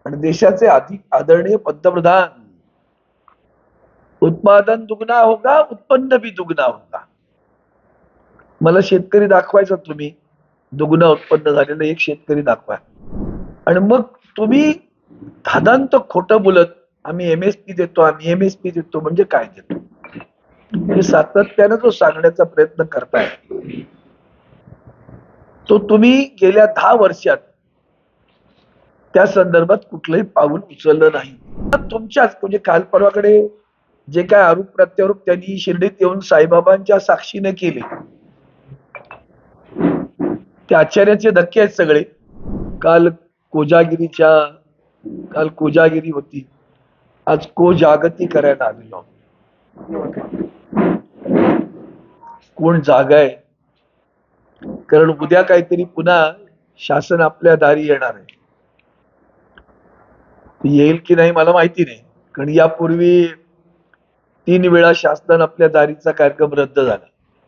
आणि देशाचे अधिक आदरणीय पंतप्रधान, उत्पादन दुगना होगा, उत्पन्न भी दुगना होगा. मला शेतकरी दाखवायचा, तुम्ही दुगना उत्पन्न झालेलं एक शेतकरी दाखवा. आणि मग तुम्ही धादांत खोटं बोलत आम्ही एमएसपी देतो, आम्ही एमएसपी देतो, म्हणजे काय देतो हे सातत्यानं जो सांगण्याचा प्रयत्न करताय, तो तुम्ही गेल्या 10 वर्षात त्या संदर्भात कुठलंही पाऊल उचललं नाही. तुमच्याच म्हणजे काल परवाकडे जे काय आरोप प्रत्यारोप त्यांनी शिर्डीत येऊन साईबाबांच्या साक्षीने केले, ते आश्चर्याचे धक्के आहेत सगळे. काल कोजागिरी होती, आज कोजागती करायला आलेलो. कोण जागा आहे? कारण उद्या काहीतरी पुन्हा शासन आपल्या दारी येणार आहे. येईल की नाही मला माहिती नाही, कारण यापूर्वी 3 वेळा शासन आपल्या दारीचा कार्यक्रम रद्द झाला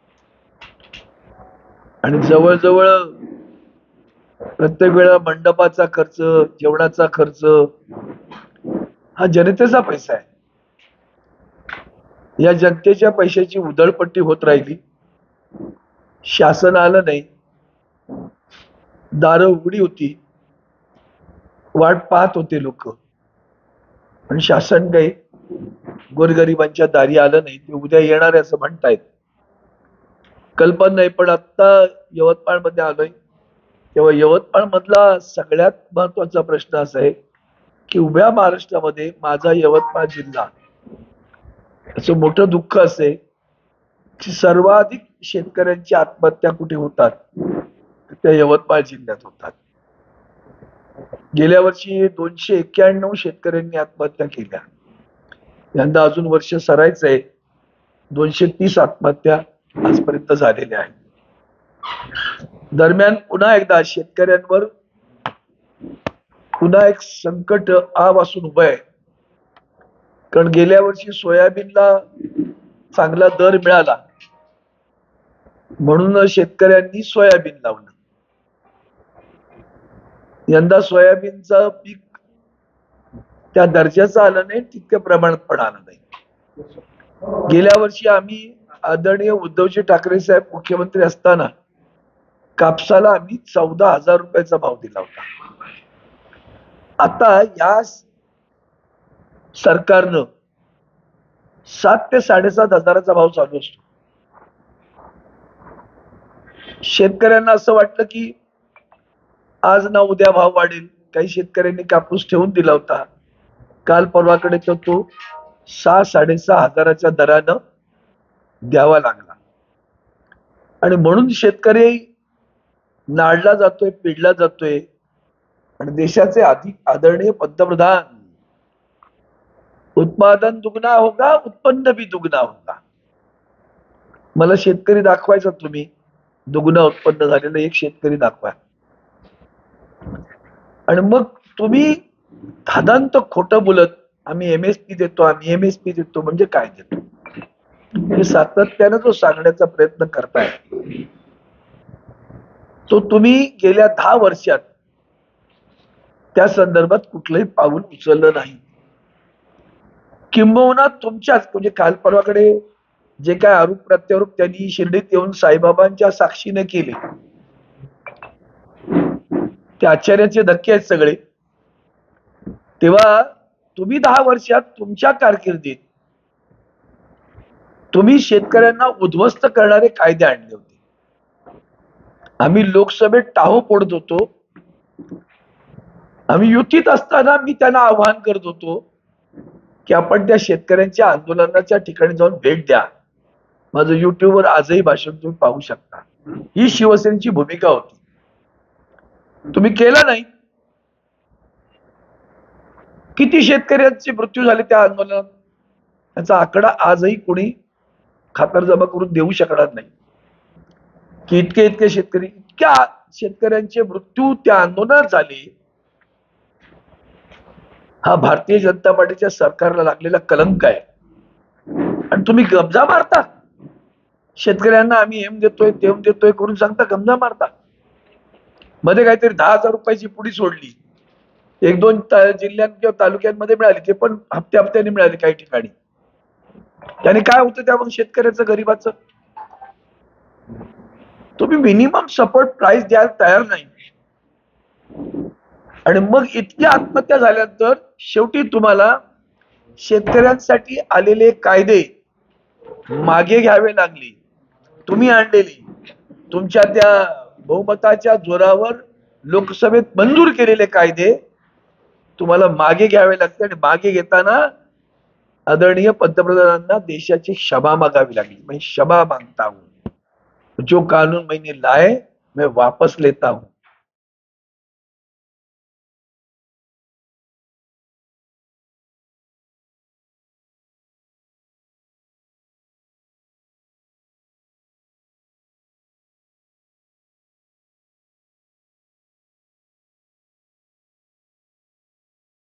आणि जवळजवळ प्रत्येक वेळा मंडपाचा खर्च, जेवणाचा खर्च हा जनतेचा पैसा आहे. या जनतेच्या पैशाची उधळपट्टी होत राहिली, शासन आलं नाही, दारं उघडी होती, वाट पाहत होते लोक, पण शासन काही गोरगरिबांच्या दारी आलं नाही. ते उद्या येणार आहे असं म्हणतायत, कल्पना नाही. पण आता यवतमाळ मध्ये आलोय, तेव्हा यवतमाळ मधला सगळ्यात महत्वाचा प्रश्न असा आहे की उभ्या महाराष्ट्रामध्ये माझा यवतमाळ जिल्हा, असं मोठं दुःख असे की सर्वाधिक शेतकऱ्यांची आत्महत्या कुठे होतात, त्या यवतमाळ जिल्ह्यात होतात. गेल्या वर्षी 291 शेतकऱ्यांनी आत्महत्या केल्या. यंदा अजून वर्ष सरायचं आहे, 230 आत्महत्या आजपर्यंत झालेल्या आहेत. दरम्यान पुन्हा एकदा शेतकऱ्यांवर पुन्हा एक संकट आवासून उभं आहे. कारण गेल्या वर्षी सोयाबीनला चांगला दर मिळाला म्हणून शेतकऱ्यांनी सोयाबीन लावलं. यंदा सोयाबीनचं पीक त्या दर्जाचं आलं नाही, तितक्या प्रमाणात पण आलं नाही. गेल्या वर्षी आम्ही आदरणीय उद्धवजी ठाकरे साहेब मुख्यमंत्री असताना कापसाला आम्ही 14,000 रुपयाचा भाव दिला होता. आता या सरकारनं 7 ते 7,500 हजाराचा भाव चालू असतो. शेतकऱ्यांना असं वाटलं की आज ना उद्या भाव वाढेल. काही शेतकऱ्यांनी कापूस ठेवून दिला होता, काल परवाकडे तर तो 6-6.5 हजाराच्या दरानं द्यावा लागला. आणि म्हणून शेतकरी नाडला जातोय, पिडला जातोय. आणि देशाचे अधिक आदरणीय पंतप्रधान, उत्पादन दुगना होगा, उत्पन्न भी दुगना होगा. मला शेतकरी दाखवायचा, तुम्ही दुगना उत्पन्न झालेलं एक शेतकरी दाखवा. आणि मग तुम्ही धादांत खोटं बोलत आम्ही एमएसपी देतो, आम्ही एमएसपी देतो, म्हणजे काय देतो हे सातत्यानं जो सांगण्याचा प्रयत्न करताय, तो तुम्ही गेल्या 10 वर्षात त्या संदर्भात कुठलंही पाऊल उचललं नाही. किंबहुना तुमच्याच म्हणजे काल परवाकडे जे काय आरोप प्रत्यारोप त्यांनी शिर्डीत येऊन साईबाबांच्या साक्षीने केले, ते आश्चर्याचे धक्के आहेत सगळे. तेव्हा तुम्ही 10 वर्षात तुमच्या कारकिर्दीत तुम्ही शेतकऱ्यांना उद्ध्वस्त करणारे कायदे आणले होते. आम्ही लोकसभेत टाहो फोडत होतो. आम्ही युतीत असताना मी त्यांना आवाहन करत होतो की आपण त्या शेतकऱ्यांच्या आंदोलनाच्या ठिकाणी जाऊन भेट द्या. माझं युट्यूबवर आजही भाषण तुम्ही पाहू शकता. ही शिवसेनेची भूमिका होती. तुम्ही केलं नाही. किती शेतकऱ्यांचे मृत्यू झाले त्या आंदोलनात, त्याचा आकडा आजही कोणी खातरजमा करून देऊ शकणार नाही की इतके शेतकरी, इतक्या शेतकऱ्यांचे मृत्यू त्या आंदोलनात झाले. हा भारतीय जनता पार्टीच्या सरकारला लागलेला कलंक आहे. आणि तुम्ही गमजा मारता शेतकऱ्यांना, आम्ही एम देतोय तेम देतोय करून सांगता, गमजा मारता. मध्ये काहीतरी 10,000 रुपयाची पुडी सोडली, एक दोन जिल्ह्यात किंवा तालुक्यांमध्ये मिळाली, ते पण हप्त्या हप्त्याने मिळाली काही ठिकाणी. त्याने काय होतं त्यामुळे शेतकऱ्याचं, गरीबाचं, तुम्ही मिनिमम सपोर्ट प्राइस द्यायला तयार नाही. आणि मग इतक्या आत्महत्या झाल्यानंतर शेवटी तुम्हाला शेतकऱ्यांसाठी आलेले कायदे मागे घ्यावे लागले. तुम्ही आणलेली, तुमच्या त्या बहुमताच्या जोरावर लोकसभेत मंजूर केलेले कायदे तुम्हाला मागे घ्यावे लागते. आणि मागे घेताना आदरणीय पंतप्रधानांना देशाची क्षमा मागावी लागली. मैं क्षमा मागता हूं, जो कानून मैंने लाए मैं वापस लेता हूं.